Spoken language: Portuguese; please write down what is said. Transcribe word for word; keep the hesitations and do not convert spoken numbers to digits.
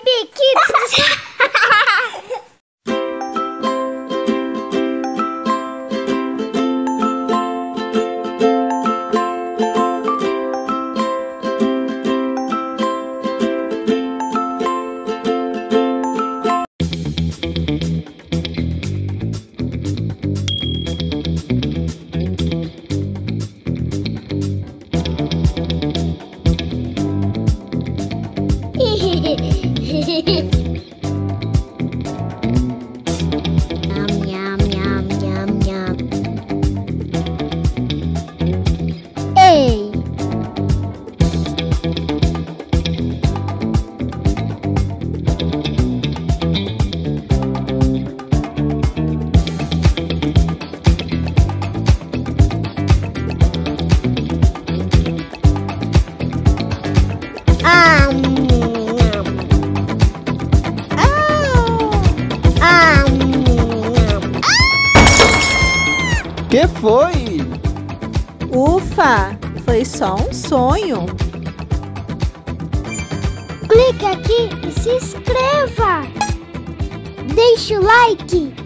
Mibi Kids. Nham, nham, nham, nham, nham. Ei. Ah, Que foi? Ufa, foi só um sonho. clique aqui e se inscreva. Deixe o like.